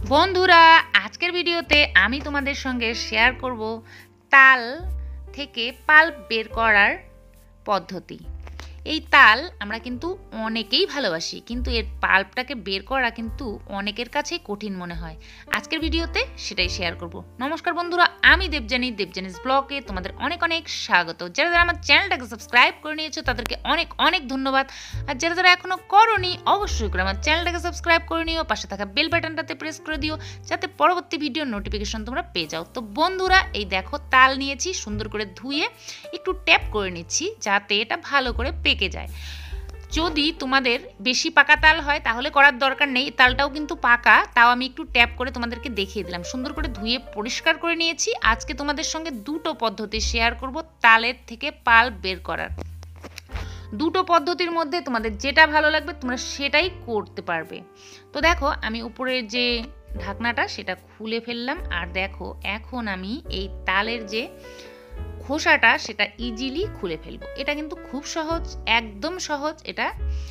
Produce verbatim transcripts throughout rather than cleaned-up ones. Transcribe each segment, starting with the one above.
বন্ধুরা আজকের ভিডিওতে আমি তোমাদের সঙ্গে শেয়ার করব তাল থেকে পাল্প বের করার পদ্ধতি। এই তাল আমরা কিন্তু অনেকেই ভালোবাসি, কিন্তু এর পাল্পটাকে বের করা কিন্তু অনেকের কাছেই কঠিন মনে হয়। আজকের ভিডিওতে সেটাই শেয়ার করব। নমস্কার বন্ধুরা, আমি দেবজানি, দেবজানিস ব্লগে তোমাদের অনেক অনেক স্বাগত। যারা যারা আমার চ্যানেলটাকে সাবস্ক্রাইব করে নিয়েছো তাদেরকে অনেক অনেক ধন্যবাদ, আর যারা যারা এখনো করোনি অবশ্যই করে আমার চ্যানেলটাকে সাবস্ক্রাইব করে নিও, পাশে থাকা বেল বাটনটাতে প্রেস করে দিও যাতে পরবর্তী ভিডিওর নোটিফিকেশন তোমরা পেয়ে যাও। তো বন্ধুরা এই দেখো তাল নিয়েছি, সুন্দর করে ধুয়ে একটু ট্যাপ করে নিচ্ছি যাতে এটা ভালো করে পেকে যায়। যদি তোমাদের বেশি পাকা তাল হয় তাহলে করার দরকার নেই, তালটাও কিন্তু পাকা, তাও আমি একটু ট্যাপ করে তোমাদেরকে দেখিয়ে দিলাম। সুন্দর করে ধুয়ে পরিষ্কার করে নিয়েছি। আজকে তোমাদের সঙ্গে দুটো পদ্ধতি শেয়ার করব তালের থেকে পাল্প বের করার। দুটো পদ্ধতির মধ্যে তোমাদের যেটা ভালো লাগবে তোমরা সেটাই করতে পারবে। তো দেখো আমি উপরের যে ঢাকনাটা সেটা খুলে ফেললাম, আর দেখো এখন আমি এই তালের যে খোসাটা সেটা ইজিলি খুলে ফেলবো। এটা কিন্তু খুব সহজ, একদম সহজ এটা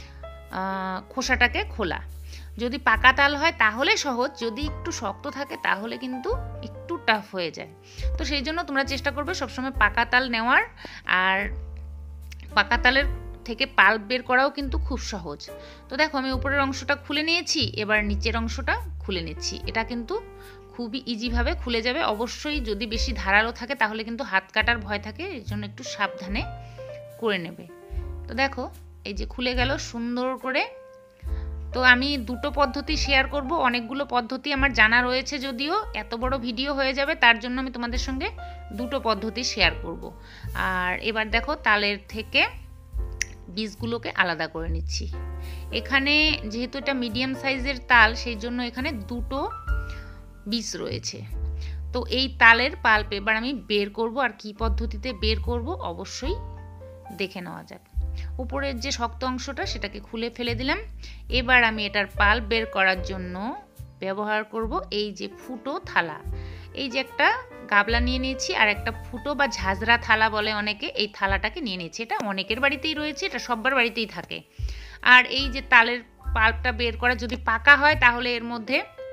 খোসাটাকে খোলা। যদি পাকা তাল হয় তাহলে সহজ, যদি একটু শক্ত থাকে তাহলে কিন্তু একটু টাফ হয়ে যায়। তো সেই জন্য তোমরা চেষ্টা করবে সবসময় পাকা তাল নেওয়ার। আর পাকা তালের থেকে পাল্প বের করাও কিন্তু খুব সহজ। তো দেখো আমি উপরের অংশটা খুলে নিয়েছি, এবার নিচের অংশটা খুলে নিচ্ছি। এটা কিন্তু খুবই ইজিভাবে খুলে যাবে। অবশ্যই যদি বেশি ধারালো থাকে তাহলে কিন্তু হাত কাটার ভয় থাকে, এর জন্য একটু সাবধানে করে নেবে। তো দেখো এই যে খুলে গেল সুন্দর করে। তো আমি দুটো পদ্ধতি শেয়ার করব, অনেকগুলো পদ্ধতি আমার জানা রয়েছে, যদিও এত বড় ভিডিও হয়ে যাবে তার জন্য আমি তোমাদের সঙ্গে দুটো পদ্ধতি শেয়ার করব। আর এবার দেখো তালের থেকে বীজগুলোকে আলাদা করে নিচ্ছি। এখানে যেহেতু এটা মিডিয়াম সাইজের তাল সেই জন্য এখানে দুটো বীজ রয়েছে। তো এই তালের পাল্প এবার আমি বের করব, আর কি পদ্ধতিতে বের করব অবশ্যই দেখে নেওয়া যাক। উপরের যে শক্ত অংশটা সেটাকে খুলে ফেলে দিলাম। এবার আমি এটার পাল্প বের করার জন্য ব্যবহার করব এই যে ফুটো থালা। এই যে একটা গাবলা নিয়ে নিয়েছি, আর একটা ফুটো বা ঝাঁঝরা থালা বলে অনেকে, এই থালাটাকে নিয়ে নিয়েছি। এটা অনেকের বাড়িতেই রয়েছে, এটা সবার বাড়িতেই থাকে। আর এই যে তালের পাল্পটা বের করা যদি পাকা হয় তাহলে এর মধ্যে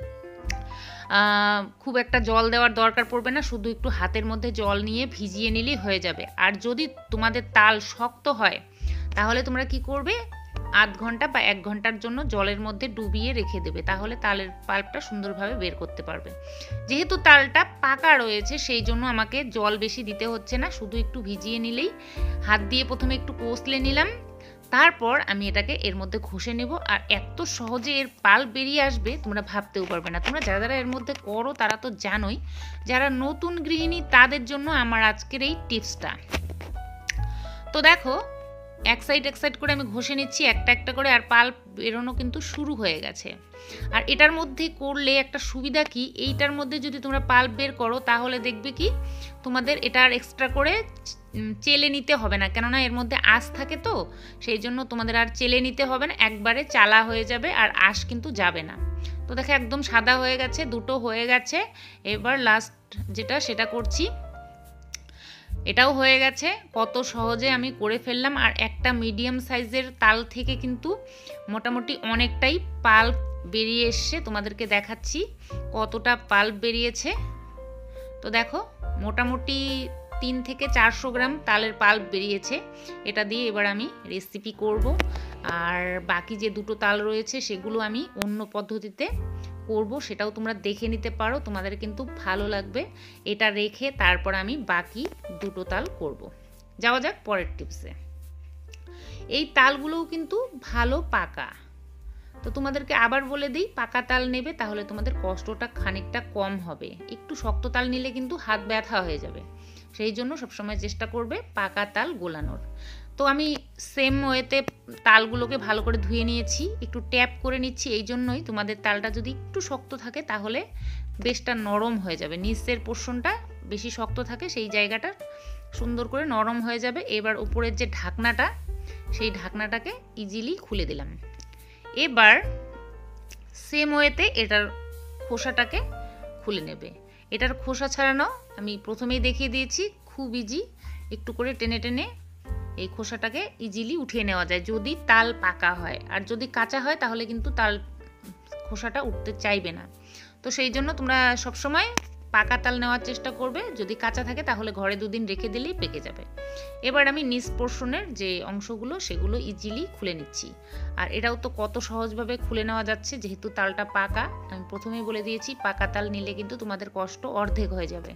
খুব একটা জল দেওয়ার দরকার পড়বে না, শুধু একটু হাতের মধ্যে জল নিয়ে ভিজিয়ে নিলেই হয়ে যাবে। আর যদি তোমাদের তাল শক্ত হয় তাহলে তোমরা কি করবে, আধ ঘন্টা বা এক ঘন্টার জন্য জলের মধ্যে ডুবিয়ে রেখে দেবে, তাহলে তালের পাল্পটা সুন্দরভাবে বের করতে পারবে। যেহেতু তালটা পাকা রয়েছে সেই জন্য আমাকে জল বেশি দিতে হচ্ছে না, শুধু একটু ভিজিয়ে নিলেই, হাত দিয়ে প্রথমে একটু কষলে নিলাম, তারপর আমি এটাকে এর মধ্যে ঘষে নেব। আর এত সহজে এর পাল্প বেরিয়ে আসবে তোমরা ভাবতেও পারবে না। তোমরা যারা যারা এর মধ্যে করো তারা তো জানোই, যারা নতুন গৃহিণী তাদের জন্য আমার আজকের এই টিপসটা। তো দেখো এক সাইড এক সাইড করে আমি ঘষে নিচ্ছি একটা একটা করে, আর পাল্প বেরোনো কিন্তু শুরু হয়ে গেছে। আর এটার মধ্যে করলে একটা সুবিধা কি, এইটার মধ্যে যদি তোমরা পাল্প বের করো তাহলে দেখবে কি তোমাদের এটা আর এক্সট্রা করে চেলে নিতে হবে না, কেননা এর মধ্যে আঁশ থাকে, তো সেই জন্য তোমাদের আর চেলে নিতে হবে না, একবারে চালা হয়ে যাবে আর আঁশ কিন্তু যাবে না। তো দেখো একদম সাদা হয়ে গেছে, দুটো হয়ে গেছে। এবার লাস্ট যেটা সেটা করছি, এটাও হয়ে গেছে। কত সহজে আমি করে ফেললাম। আর একটা মিডিয়াম সাইজের তাল থেকে কিন্তু মোটামুটি অনেকটাই পাল্প বেরিয়ে এসছে, তোমাদেরকে দেখাচ্ছি কতটা পাল্প বেরিয়েছে। তো দেখো মোটামুটি তিন থেকে চারশো গ্রাম তালের পাল্প বেরিয়েছে। এটা দিয়ে এবার আমি রেসিপি করব। আর বাকি যে দুটো তাল রয়েছে সেগুলো আমি অন্য পদ্ধতিতে করব, সেটাও তোমরা দেখে নিতে পারো, তোমাদের কিন্তু ভালো লাগবে। এটা রেখে তারপর আমি বাকি দুটো তাল করব। যাওয়া যাক পরের টিপসে। এই তালগুলোও কিন্তু ভালো পাকা। তো তোমাদেরকে আবার বলে দিই, পাকা তাল নেবে তাহলে তোমাদের কষ্টটা খানিকটা কম হবে। একটু শক্ত তাল নিলে কিন্তু হাত ব্যথা হয়ে যাবে, সেই জন্য সবসময় চেষ্টা করবে পাকা তাল গোলানোর। তো আমি সেম ওয়েতে তালগুলোকে ভালো করে ধুয়ে নিয়েছি, একটু ট্যাপ করে নিচ্ছি। এই জন্যই তোমাদের তালটা যদি একটু শক্ত থাকে তাহলে বেশটা নরম হয়ে যাবে, নিচের পোর্শনটা বেশি শক্ত থাকে সেই জায়গাটা সুন্দর করে নরম হয়ে যাবে। এবার উপরের যে ঢাকনাটা সেই ঢাকনাটাকে ইজিলি খুলে দিলাম। এবার সেম ওয়েতে এটার খোসাটাকে খুলে নেবে। এটার খোসা ছাড়ানো আমি প্রথমেই দেখিয়ে দিয়েছি, খুব ইজি, একটু করে টেনে টেনে এই খোসাটাকে ইজিলি উঠিয়ে নেওয়া যায় যদি তাল পাকা হয়। আর যদি কাঁচা হয় তাহলে কিন্তু তাল খোসাটা উঠতে চাইবে না। তো সেই জন্য তোমরা সবসময় পাকা তাল নেওয়ার চেষ্টা করবে, যদি কাঁচা থাকে তাহলে ঘরে দুদিন রেখে দিলেই পেকে যাবে। এবার আমি নিচ পোর্শনের যে অংশগুলো সেগুলো ইজিলি খুলে নিচ্ছি। আর এটাও তো কত সহজভাবে খুলে নেওয়া যাচ্ছে, যেহেতু তালটা পাকা। আমি প্রথমেই বলে দিয়েছি পাকা তাল নিলে কিন্তু তোমাদের কষ্ট অর্ধেক হয়ে যাবে।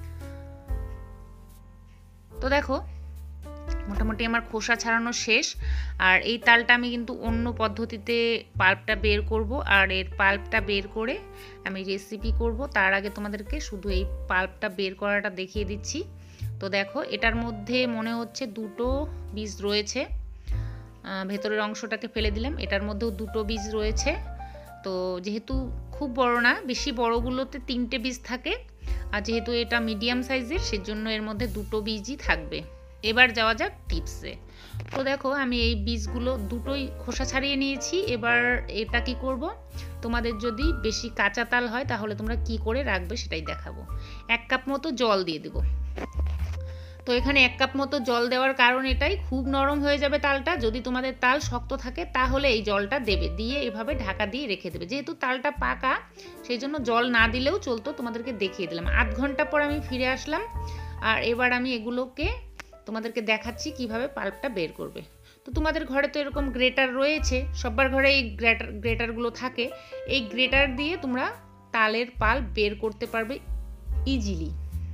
তো দেখো মোটামুটি আমার খোসা ছাড়ানো শেষ। আর এই তালটা আমি কিন্তু অন্য পদ্ধতিতে পাল্পটা বের করব, আর এর পাল্পটা বের করে আমি রেসিপি করব। তার আগে তোমাদেরকে শুধু এই পাল্পটা বের করাটা দেখিয়ে দিচ্ছি। তো দেখো এটার মধ্যে মনে হচ্ছে দুটো বীজ রয়েছে, ভেতরের অংশটাকে ফেলে দিলাম, এটার মধ্যেও দুটো বীজ রয়েছে। তো যেহেতু খুব বড় না, বেশি বড়গুলোতে তিনটে বীজ থাকে, আর যেহেতু এটা মিডিয়াম সাইজের সেজন্য এর মধ্যে দুটো বীজই থাকবে। এবার যাওয়া যাক টিপসে। তো দেখো আমি এই বীজগুলো দুটোই খোসা ছাড়িয়ে নিয়েছি। এবার এটা কি করব, তোমাদের যদি বেশি কাঁচা তাল হয় তাহলে তোমরা কি করে রাখবে সেটাই দেখাবো। এক কাপ মতো জল দিয়ে দেব। তো এখানে এক কাপ মতো জল দেওয়ার কারণ এটাই, খুব নরম হয়ে যাবে তালটা। যদি তোমাদের তাল শক্ত থাকে তাহলে এই জলটা দেবে, দিয়ে এভাবে ঢাকা দিয়ে রেখে দেবে। যেহেতু তালটা পাকা সেই জন্য জল না দিলেও চলতো, তোমাদেরকে দেখিয়ে দিলাম। আধ ঘন্টা পর আমি ফিরে আসলাম, আর এবার আমি এগুলোকে তোমাদেরকে দেখাচ্ছি কিভাবে পাল্পটা বের করবে। তো তোমাদের ঘরে তো এরকম গ্রেটার রয়েছে, সবার ঘরে এই গ্রেটার গ্রেটারগুলো থাকে। এই গ্রেটার দিয়ে তোমরা তালের পাল্প বের করতে পারবে ইজিলি।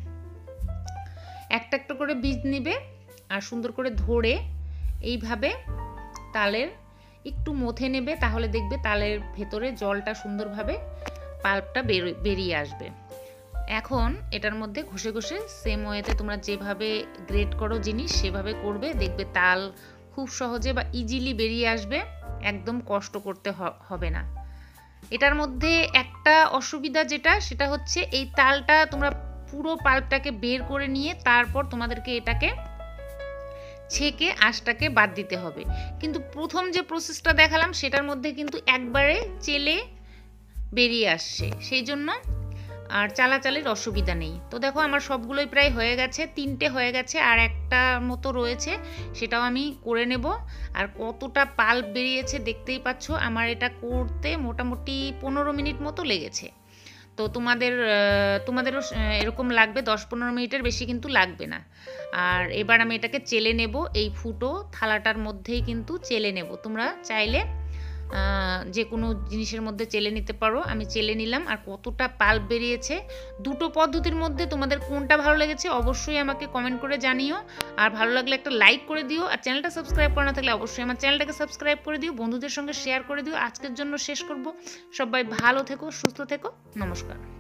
একটা একটা করে বীজ নিবে আর সুন্দর করে ধরে এইভাবে তালের একটু মথে নেবে, তাহলে দেখবে তালের ভেতরে জলটা সুন্দরভাবে পাল্পটা বেরিয়ে আসবে। এখন এটার মধ্যে ঘষে ঘষে সেম ওয়েতে তোমরা যেভাবে গ্রেট করো জিনিস সেভাবে করবে, দেখবে তাল খুব সহজে বা ইজিলি বেরিয়ে আসবে, একদম কষ্ট করতে হবে না। এটার মধ্যে একটা অসুবিধা যেটা, সেটা হচ্ছে এই তালটা তোমরা পুরো পাল্পটাকে বের করে নিয়ে তারপর তোমাদেরকে এটাকে ছেঁকে আঁশটাকে বাদ দিতে হবে। কিন্তু প্রথম যে প্রসেসটা দেখালাম সেটার মধ্যে কিন্তু একবারে চেলে বেরিয়ে আসছে, সেই জন্য আর চালাচালির অসুবিধা নেই। তো দেখো আমার সবগুলোই প্রায় হয়ে গেছে, তিনটে হয়ে গেছে আর একটা মতো রয়েছে, সেটাও আমি করে নেব। আর কতটা পাল্প বেরিয়েছে দেখতেই পাচ্ছ। আমার এটা করতে মোটামুটি পনেরো মিনিট মতো লেগেছে। তো তোমাদের তোমাদেরও এরকম লাগবে, দশ পনেরো মিনিটের বেশি কিন্তু লাগবে না। আর এবার আমি এটাকে চেলে নেব, এই ফুটো থালাটার মধ্যেই কিন্তু চেলে নেব। তোমরা চাইলে যে কোনো জিনিসের মধ্যে চেলে নিতে পারো। আমি চেলে নিলাম। আর কতটা পাল্প বেরিয়েছে। দুটো পদ্ধতির মধ্যে তোমাদের কোনটা ভালো লেগেছে অবশ্যই আমাকে কমেন্ট করে জানিও। আর ভালো লাগলে একটা লাইক করে দিও, আর চ্যানেলটা সাবস্ক্রাইব করা না থাকলে অবশ্যই আমার চ্যানেলটাকে সাবস্ক্রাইব করে দিও, বন্ধুদের সঙ্গে শেয়ার করে দিও। আজকের জন্য শেষ করব। সবাই ভালো থেকো, সুস্থ থেকো, নমস্কার।